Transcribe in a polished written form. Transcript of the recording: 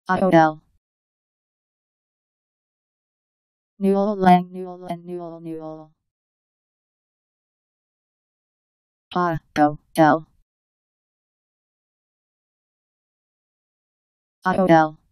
Autodel. Newell lang Newell and Newell Newell. Pa go del. Autodel.